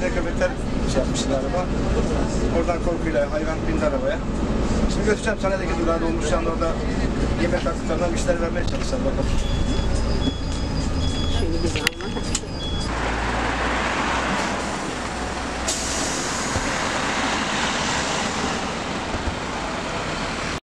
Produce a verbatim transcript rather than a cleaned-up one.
içine köpekler şey yapmışlar galiba. Oradan korkuyla hayvan bindi arabaya. Şimdi göstereceğim Sahnedeki durağı dolmuş. Şu anda orada yemek taktıklarından bir şeyler vermeye çalışacağım bakalım.